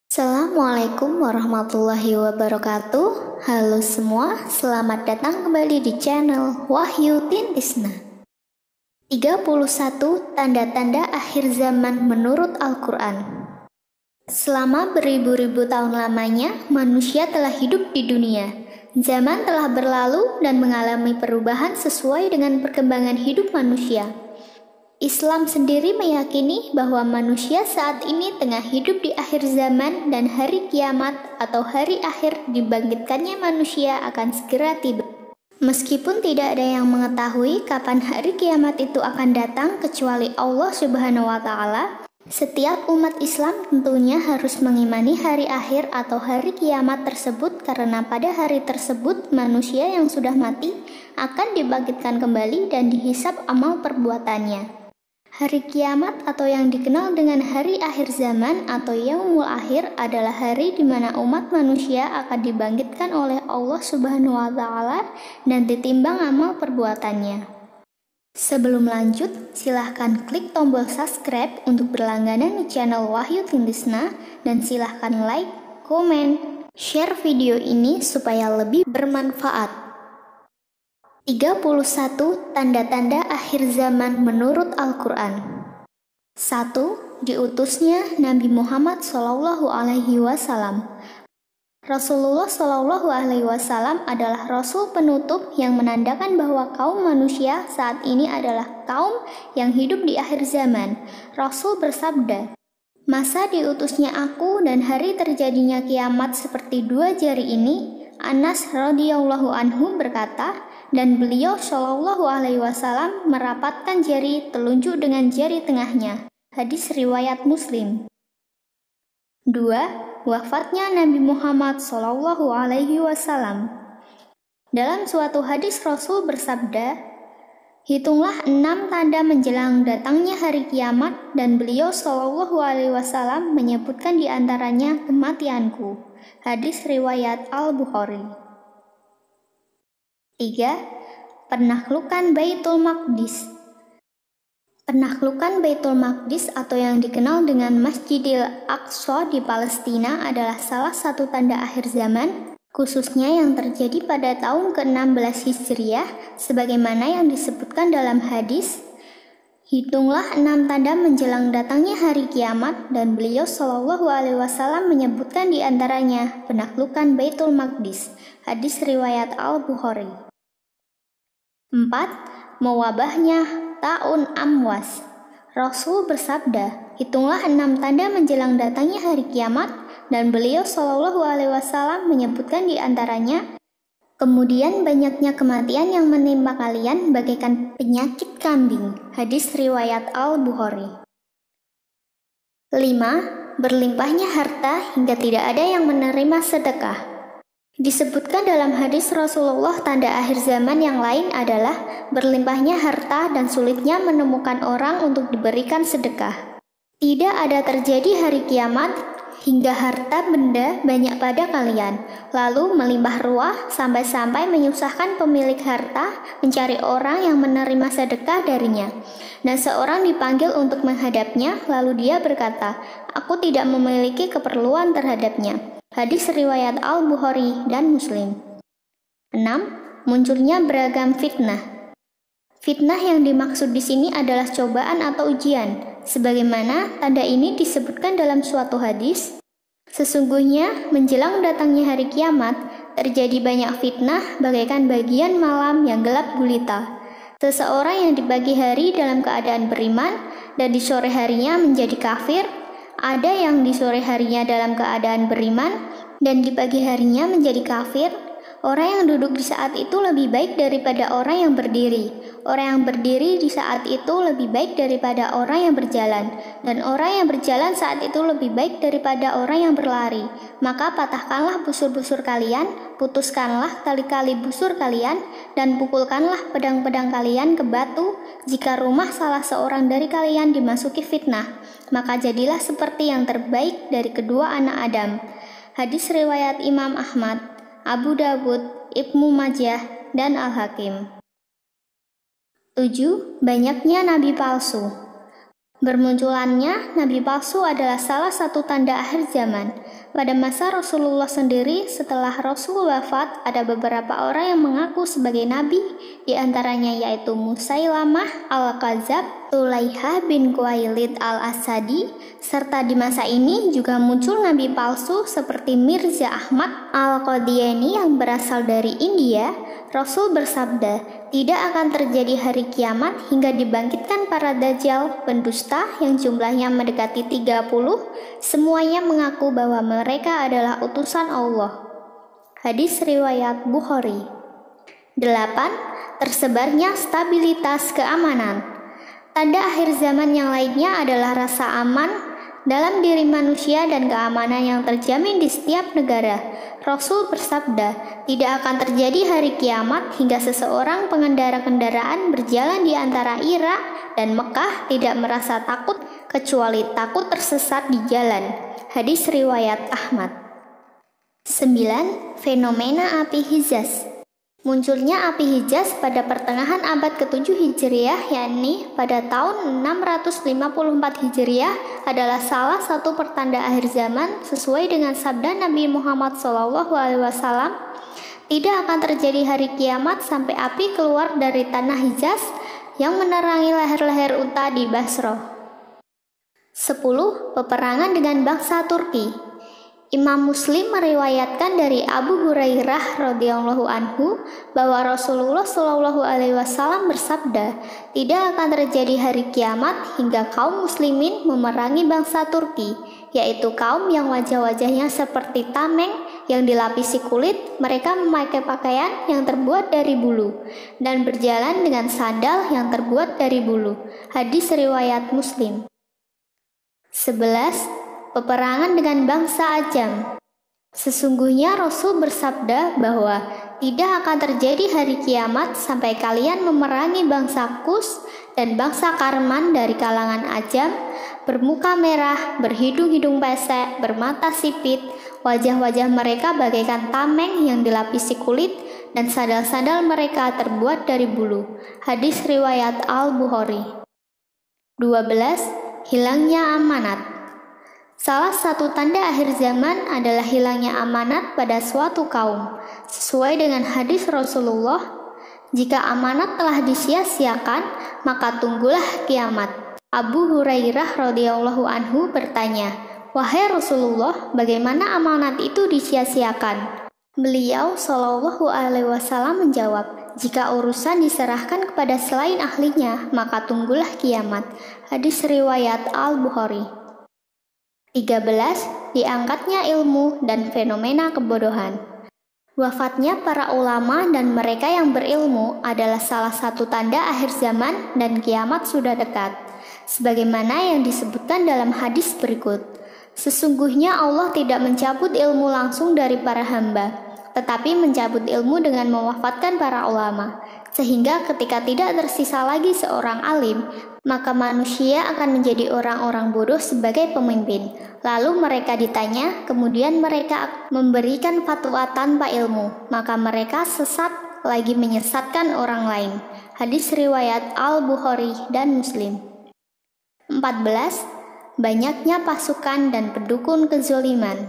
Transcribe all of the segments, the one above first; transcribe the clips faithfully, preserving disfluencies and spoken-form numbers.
Assalamualaikum warahmatullahi wabarakatuh. Halo semua, selamat datang kembali di channel Wahyu Tintisna. tiga puluh satu Tanda-tanda akhir zaman menurut Al-Quran. Selama beribu-ribu tahun lamanya, manusia telah hidup di dunia. Zaman telah berlalu dan mengalami perubahan sesuai dengan perkembangan hidup manusia. Islam sendiri meyakini bahwa manusia saat ini tengah hidup di akhir zaman dan hari kiamat atau hari akhir dibangkitkannya manusia akan segera tiba. Meskipun tidak ada yang mengetahui kapan hari kiamat itu akan datang kecuali Allah Subhanahu wa Ta'ala, setiap umat Islam tentunya harus mengimani hari akhir atau hari kiamat tersebut karena pada hari tersebut manusia yang sudah mati akan dibangkitkan kembali dan dihisab amal perbuatannya. Hari kiamat atau yang dikenal dengan hari akhir zaman atau yaumul akhir adalah hari di mana umat manusia akan dibangkitkan oleh Allah Subhanahu wa Ta'ala dan ditimbang amal perbuatannya. Sebelum lanjut, silahkan klik tombol subscribe untuk berlangganan di channel Wahyu Tintisna dan silahkan like, komen, share video ini supaya lebih bermanfaat. tiga puluh satu Tanda-tanda akhir zaman menurut Al-Quran. satu. Diutusnya Nabi Muhammad shallallahu alaihi wasallam. Rasulullah shallallahu alaihi wasallam adalah Rasul penutup yang menandakan bahwa kaum manusia saat ini adalah kaum yang hidup di akhir zaman. Rasul bersabda, "Masa diutusnya aku dan hari terjadinya kiamat seperti dua jari ini." Anas radhiyallahu anhu berkata, dan beliau shallallahu alaihi wasallam merapatkan jari telunjuk dengan jari tengahnya. Hadis riwayat Muslim. dua. Wafatnya Nabi Muhammad shallallahu alaihi wasallam. Dalam suatu hadis Rasul bersabda, "Hitunglah enam tanda menjelang datangnya hari kiamat," dan beliau shallallahu alaihi wasallam menyebutkan diantaranya kematianku. Hadis riwayat Al-Bukhari. tiga. Penaklukan Baitul Maqdis. Penaklukan Baitul Maqdis atau yang dikenal dengan Masjidil Aqsa di Palestina adalah salah satu tanda akhir zaman, khususnya yang terjadi pada tahun ke enam belas Hijriah, sebagaimana yang disebutkan dalam hadis, "Hitunglah enam tanda menjelang datangnya hari kiamat," dan beliau shallallahu alaihi wasallam menyebutkan diantaranya penaklukan Baitul Maqdis. Hadis riwayat Al-Bukhari. empat. Mewabahnya Ta'un Amwas. Rasul bersabda, "Hitunglah enam tanda menjelang datangnya hari kiamat," dan beliau shallallahu alaihi wasallam menyebutkan diantaranya, "Kemudian banyaknya kematian yang menimpa kalian bagaikan penyakit kambing." Hadis riwayat Al-Bukhari. lima. Berlimpahnya harta hingga tidak ada yang menerima sedekah. Disebutkan dalam hadis Rasulullah tanda akhir zaman yang lain adalah berlimpahnya harta dan sulitnya menemukan orang untuk diberikan sedekah. Tidak ada terjadi hari kiamat hingga harta benda banyak pada kalian, lalu melimpah ruah sampai-sampai menyusahkan pemilik harta mencari orang yang menerima sedekah darinya. Dan seorang dipanggil untuk menghadapnya, lalu dia berkata, "Aku tidak memiliki keperluan terhadapnya." Hadis riwayat Al-Bukhari dan Muslim. enam. Munculnya beragam fitnah. Fitnah yang dimaksud di sini adalah cobaan atau ujian. Sebagaimana tanda ini disebutkan dalam suatu hadis, "Sesungguhnya menjelang datangnya hari kiamat, terjadi banyak fitnah bagaikan bagian malam yang gelap gulita. Seseorang yang di pagi hari dalam keadaan beriman dan di sore harinya menjadi kafir, ada yang di sore harinya dalam keadaan beriman dan di pagi harinya menjadi kafir. Orang yang duduk di saat itu lebih baik daripada orang yang berdiri. Orang yang berdiri di saat itu lebih baik daripada orang yang berjalan. Dan orang yang berjalan saat itu lebih baik daripada orang yang berlari. Maka patahkanlah busur-busur kalian, putuskanlah tali-tali busur kalian, dan pukulkanlah pedang-pedang kalian ke batu. Jika rumah salah seorang dari kalian dimasuki fitnah, maka jadilah seperti yang terbaik dari kedua anak Adam." Hadis riwayat Imam Ahmad, Abu Dawud, Ibnu Majah, dan Al-Hakim. tujuh. Banyaknya nabi palsu. Bermunculannya nabi palsu adalah salah satu tanda akhir zaman. Pada masa Rasulullah sendiri, setelah Rasul wafat, ada beberapa orang yang mengaku sebagai nabi, di antaranya yaitu Musailamah al-Kadzab, Tulaiha bin Khuwailid al-Asadi, serta di masa ini juga muncul nabi palsu seperti Mirza Ahmad al-Qadiani yang berasal dari India. Rasul bersabda, tidak akan terjadi hari kiamat hingga dibangkitkan para dajjal, pendusta yang jumlahnya mendekati tiga puluh, semuanya mengaku bahwa mereka adalah utusan Allah. Hadis riwayat Bukhari. delapan. Tersebarnya stabilitas keamanan. Tanda akhir zaman yang lainnya adalah rasa aman dalam diri manusia dan keamanan yang terjamin di setiap negara. Rasul bersabda, tidak akan terjadi hari kiamat hingga seseorang pengendara kendaraan berjalan di antara Irak dan Mekah tidak merasa takut kecuali takut tersesat di jalan. Hadis riwayat Ahmad. sembilan. Fenomena api Hijaz. Munculnya api Hijaz pada pertengahan abad ketujuh Hijriah, yakni pada tahun enam ratus lima puluh empat Hijriah, adalah salah satu pertanda akhir zaman sesuai dengan sabda Nabi Muhammad shallallahu alaihi wasallam. Tidak akan terjadi hari kiamat sampai api keluar dari tanah Hijaz yang menerangi leher-leher unta di Basrah. sepuluh. Peperangan dengan bangsa Turki. Imam Muslim meriwayatkan dari Abu Hurairah radhiyallahu anhu bahwa Rasulullah shallallahu alaihi wasallam bersabda, tidak akan terjadi hari kiamat hingga kaum muslimin memerangi bangsa Turki, yaitu kaum yang wajah-wajahnya seperti tameng yang dilapisi kulit. Mereka memakai pakaian yang terbuat dari bulu dan berjalan dengan sandal yang terbuat dari bulu. Hadis riwayat Muslim. sebelas. Peperangan dengan bangsa Ajam. Sesungguhnya Rasul bersabda bahwa tidak akan terjadi hari kiamat sampai kalian memerangi bangsa Kus dan bangsa Karman dari kalangan Ajam, bermuka merah, berhidung-hidung pesek, bermata sipit, wajah-wajah mereka bagaikan tameng yang dilapisi kulit, dan sandal-sandal mereka terbuat dari bulu. Hadis riwayat Al-Bukhari. dua belas. Hilangnya amanat. Salah satu tanda akhir zaman adalah hilangnya amanat pada suatu kaum. Sesuai dengan hadis Rasulullah, jika amanat telah disia-siakan, maka tunggulah kiamat. Abu Hurairah radhiyallahu anhu bertanya, wahai Rasulullah, bagaimana amanat itu disia-siakan? Beliau shallallahu alaihi wasallam menjawab, jika urusan diserahkan kepada selain ahlinya, maka tunggulah kiamat. Hadis riwayat Al-Bukhari. tiga belas. Diangkatnya ilmu dan fenomena kebodohan. Wafatnya para ulama dan mereka yang berilmu adalah salah satu tanda akhir zaman dan kiamat sudah dekat. Sebagaimana yang disebutkan dalam hadis berikut, sesungguhnya Allah tidak mencabut ilmu langsung dari para hamba, tetapi mencabut ilmu dengan mewafatkan para ulama, sehingga ketika tidak tersisa lagi seorang alim, maka manusia akan menjadi orang-orang bodoh sebagai pemimpin. Lalu mereka ditanya, kemudian mereka memberikan fatwa tanpa ilmu, maka mereka sesat lagi menyesatkan orang lain. Hadis riwayat Al-Bukhari dan Muslim. empat belas. Banyaknya pasukan dan pendukung kezoliman.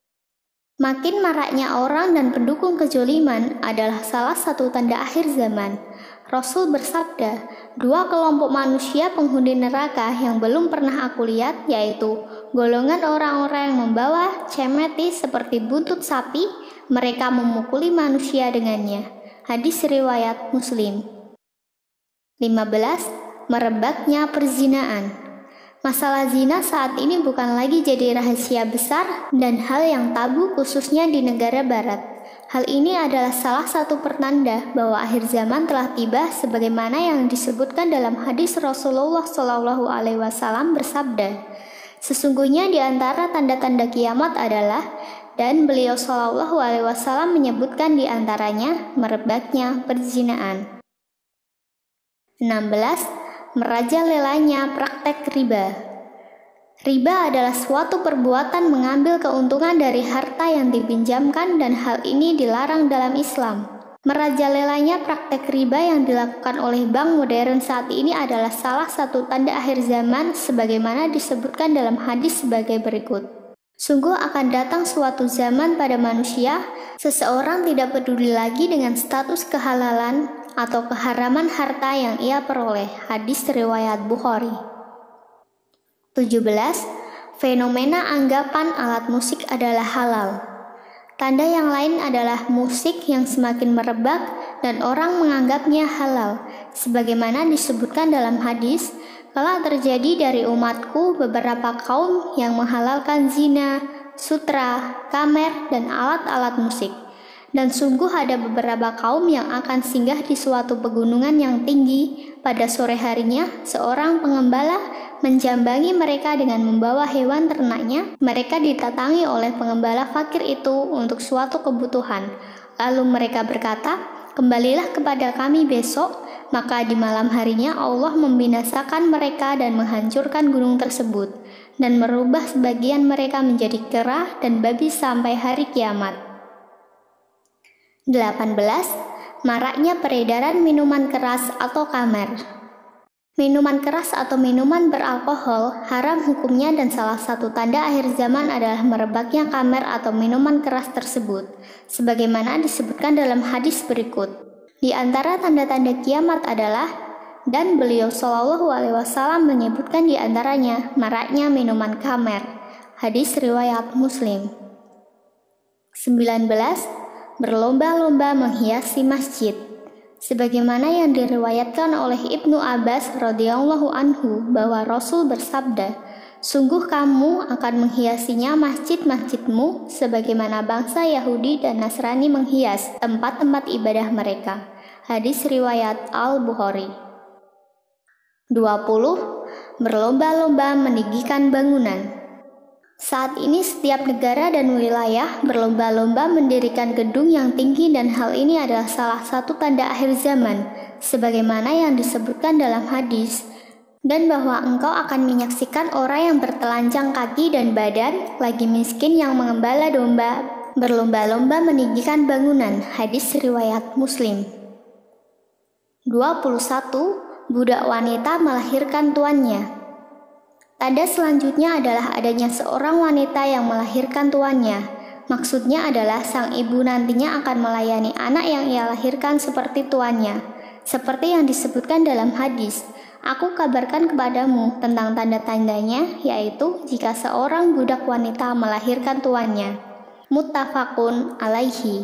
Makin maraknya orang dan pendukung kezoliman adalah salah satu tanda akhir zaman. Rasul bersabda, dua kelompok manusia penghuni neraka yang belum pernah aku lihat, yaitu golongan orang-orang yang membawa cemeti seperti buntut sapi, mereka memukuli manusia dengannya. Hadis riwayat Muslim. lima belas. Merebaknya perzinaan. Masalah zina saat ini bukan lagi jadi rahasia besar dan hal yang tabu khususnya di negara barat. Hal ini adalah salah satu pertanda bahwa akhir zaman telah tiba sebagaimana yang disebutkan dalam hadis Rasulullah shallallahu alaihi wasallam bersabda, sesungguhnya di antara tanda-tanda kiamat adalah, dan beliau shallallahu alaihi wasallam menyebutkan di antaranya merebaknya perzinaan. enam belas. Merajalelanya praktek riba. Riba adalah suatu perbuatan mengambil keuntungan dari harta yang dipinjamkan dan hal ini dilarang dalam Islam. Merajalelanya praktek riba yang dilakukan oleh bank modern saat ini adalah salah satu tanda akhir zaman sebagaimana disebutkan dalam hadis sebagai berikut. Sungguh akan datang suatu zaman pada manusia, seseorang tidak peduli lagi dengan status kehalalan atau keharaman harta yang ia peroleh. Hadis riwayat Bukhari. tujuh belas. Fenomena anggapan alat musik adalah halal. Tanda yang lain adalah musik yang semakin merebak dan orang menganggapnya halal. Sebagaimana disebutkan dalam hadis, telah terjadi dari umatku beberapa kaum yang menghalalkan zina, sutra, kamer, dan alat-alat musik. Dan sungguh ada beberapa kaum yang akan singgah di suatu pegunungan yang tinggi. Pada sore harinya, seorang pengembala menjambangi mereka dengan membawa hewan ternaknya. Mereka ditatangi oleh pengembala fakir itu untuk suatu kebutuhan. Lalu mereka berkata, "Kembalilah kepada kami besok." Maka di malam harinya Allah membinasakan mereka dan menghancurkan gunung tersebut, dan merubah sebagian mereka menjadi kera dan babi sampai hari kiamat. delapan belas. Maraknya peredaran minuman keras atau khamar. Minuman keras atau minuman beralkohol haram hukumnya dan salah satu tanda akhir zaman adalah merebaknya khamar atau minuman keras tersebut, sebagaimana disebutkan dalam hadis berikut. Di antara tanda-tanda kiamat adalah, dan beliau Shallallahu Alaihi Wasallam menyebutkan di antaranya maraknya minuman khamar. Hadis riwayat Muslim. sembilan belas. Berlomba-lomba menghiasi masjid. Sebagaimana yang diriwayatkan oleh Ibnu Abbas radhiyallahu anhu bahwa Rasul bersabda, "Sungguh kamu akan menghiasinya masjid-masjidmu sebagaimana bangsa Yahudi dan Nasrani menghias tempat-tempat ibadah mereka." Hadis riwayat Al-Bukhari. dua puluh. Berlomba-lomba meninggikan bangunan. Saat ini setiap negara dan wilayah berlomba-lomba mendirikan gedung yang tinggi dan hal ini adalah salah satu tanda akhir zaman, sebagaimana yang disebutkan dalam hadis, dan bahwa engkau akan menyaksikan orang yang bertelanjang kaki dan badan, lagi miskin yang mengembala domba, berlomba-lomba meninggikan bangunan. Hadis riwayat Muslim. dua puluh satu. Budak wanita melahirkan tuannya. Tanda selanjutnya adalah adanya seorang wanita yang melahirkan tuannya. Maksudnya adalah sang ibu nantinya akan melayani anak yang ia lahirkan seperti tuannya. Seperti yang disebutkan dalam hadis, "Aku kabarkan kepadamu tentang tanda-tandanya, yaitu jika seorang budak wanita melahirkan tuannya." Muttafaqun alaihi.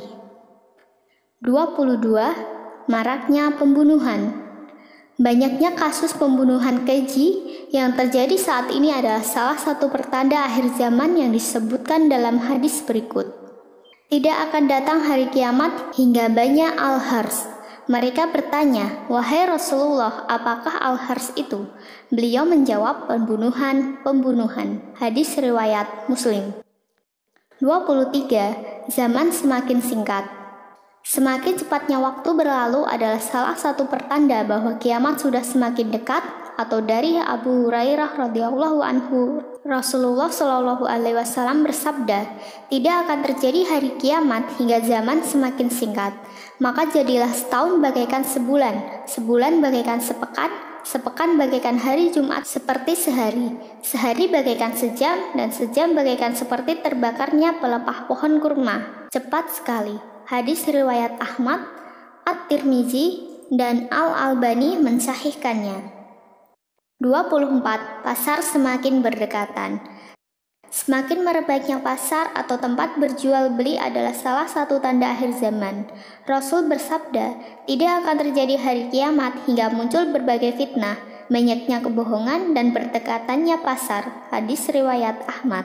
dua puluh dua. Maraknya pembunuhan. Banyaknya kasus pembunuhan keji yang terjadi saat ini adalah salah satu pertanda akhir zaman yang disebutkan dalam hadis berikut. Tidak akan datang hari kiamat hingga banyak al-hars. Mereka bertanya, "Wahai Rasulullah, apakah al-hars itu?" Beliau menjawab, "Pembunuhan-pembunuhan." Hadis riwayat Muslim. dua puluh tiga. Zaman semakin singkat. Semakin cepatnya waktu berlalu adalah salah satu pertanda bahwa kiamat sudah semakin dekat. Atau dari Abu Hurairah radhiyallahu anhu, Rasulullah shallallahu alaihi wasallam bersabda, "Tidak akan terjadi hari kiamat hingga zaman semakin singkat. Maka jadilah setahun bagaikan sebulan, sebulan bagaikan sepekan, sepekan bagaikan hari Jumat seperti sehari, sehari bagaikan sejam, dan sejam bagaikan seperti terbakarnya pelepah pohon kurma. Cepat sekali." Hadis riwayat Ahmad, At-Tirmizi, dan Al-Albani mensahihkannya. dua puluh empat. Pasar semakin berdekatan. Semakin merebaknya pasar atau tempat berjual beli adalah salah satu tanda akhir zaman. Rasul bersabda, tidak akan terjadi hari kiamat hingga muncul berbagai fitnah, banyaknya kebohongan, dan berdekatannya pasar. Hadis riwayat Ahmad.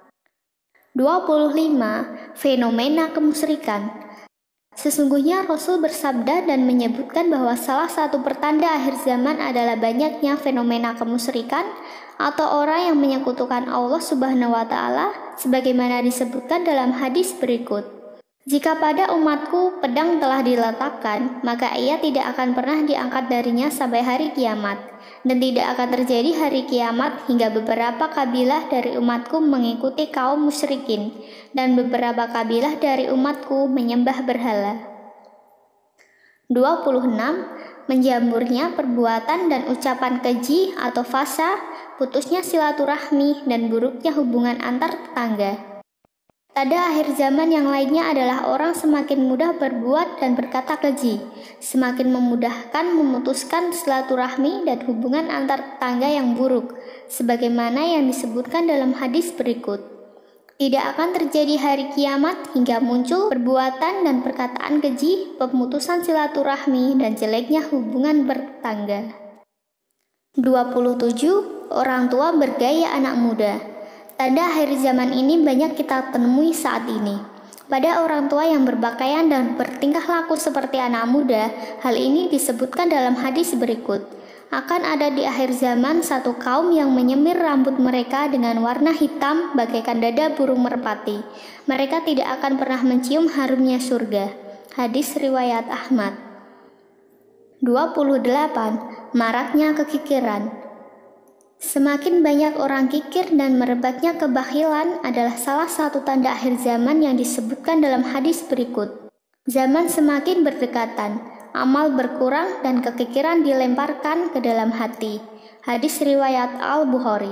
dua puluh lima. Fenomena kemusyrikan. Sesungguhnya Rasul bersabda dan menyebutkan bahwa salah satu pertanda akhir zaman adalah banyaknya fenomena kemusyrikan atau orang yang menyekutukan Allah Subhanahu wa Ta'ala, sebagaimana disebutkan dalam hadis berikut. "Jika pada umatku pedang telah diletakkan, maka ia tidak akan pernah diangkat darinya sampai hari kiamat, dan tidak akan terjadi hari kiamat hingga beberapa kabilah dari umatku mengikuti kaum musyrikin, dan beberapa kabilah dari umatku menyembah berhala." dua puluh enam. Menjamurnya perbuatan dan ucapan keji atau fasa, putusnya silaturahmi, dan buruknya hubungan antar tetangga. Tanda akhir zaman yang lainnya adalah orang semakin mudah berbuat dan berkata keji, semakin memudahkan memutuskan silaturahmi dan hubungan antar tetangga yang buruk, sebagaimana yang disebutkan dalam hadis berikut. Tidak akan terjadi hari kiamat hingga muncul perbuatan dan perkataan keji, pemutusan silaturahmi, dan jeleknya hubungan bertetangga. dua puluh tujuh. Orang tua bergaya anak muda. Tanda akhir zaman ini banyak kita temui saat ini. Pada orang tua yang berpakaian dan bertingkah laku seperti anak muda, hal ini disebutkan dalam hadis berikut. Akan ada di akhir zaman satu kaum yang menyemir rambut mereka dengan warna hitam bagaikan dada burung merpati. Mereka tidak akan pernah mencium harumnya surga. Hadis riwayat Ahmad. dua puluh delapan. Maraknya kekikiran. Semakin banyak orang kikir dan merebaknya kebahilan adalah salah satu tanda akhir zaman yang disebutkan dalam hadis berikut. Zaman semakin berdekatan, amal berkurang dan kekikiran dilemparkan ke dalam hati. Hadis riwayat Al-Bukhari.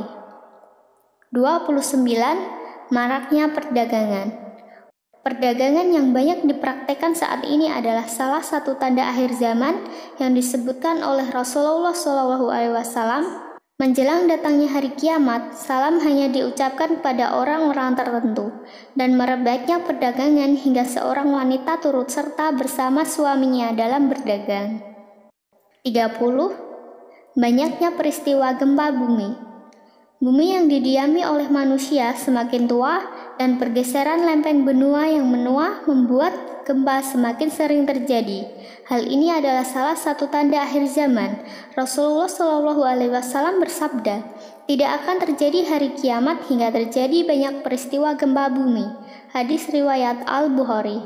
dua puluh sembilan. Maraknya perdagangan. Perdagangan yang banyak dipraktekkan saat ini adalah salah satu tanda akhir zaman yang disebutkan oleh Rasulullah shallallahu alaihi wasallam. Menjelang datangnya hari kiamat, salam hanya diucapkan pada orang-orang tertentu, dan merebaknya perdagangan hingga seorang wanita turut serta bersama suaminya dalam berdagang. tiga puluh. Banyaknya peristiwa gempa bumi. Bumi yang didiami oleh manusia semakin tua, dan pergeseran lempeng benua yang menua membuat gempa semakin sering terjadi. Hal ini adalah salah satu tanda akhir zaman. Rasulullah shallallahu alaihi wasallam bersabda, tidak akan terjadi hari kiamat hingga terjadi banyak peristiwa gempa bumi. Hadis riwayat Al-Bukhari.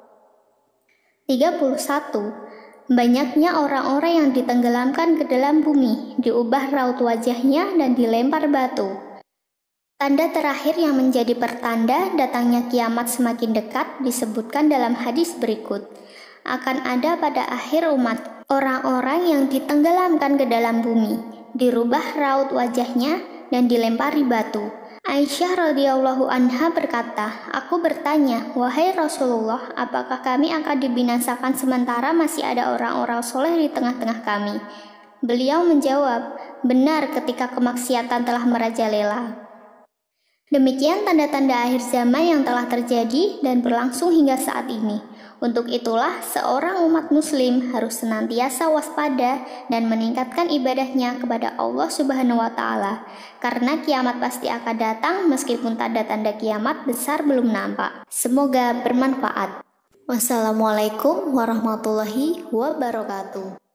tiga puluh satu. Banyaknya orang-orang yang ditenggelamkan ke dalam bumi, diubah raut wajahnya dan dilempar batu. Tanda terakhir yang menjadi pertanda datangnya kiamat semakin dekat disebutkan dalam hadis berikut. Akan ada pada akhir umat orang-orang yang ditenggelamkan ke dalam bumi, dirubah raut wajahnya dan dilempari batu. Aisyah radhiyallahu anha berkata, aku bertanya, wahai Rasulullah, apakah kami akan dibinasakan sementara masih ada orang-orang soleh di tengah-tengah kami? Beliau menjawab, benar ketika kemaksiatan telah merajalela. Demikian tanda-tanda akhir zaman yang telah terjadi dan berlangsung hingga saat ini. Untuk itulah seorang umat muslim harus senantiasa waspada dan meningkatkan ibadahnya kepada Allah Subhanahu wa taala. Karena kiamat pasti akan datang meskipun tanda-tanda kiamat besar belum nampak. Semoga bermanfaat. Wassalamualaikum warahmatullahi wabarakatuh.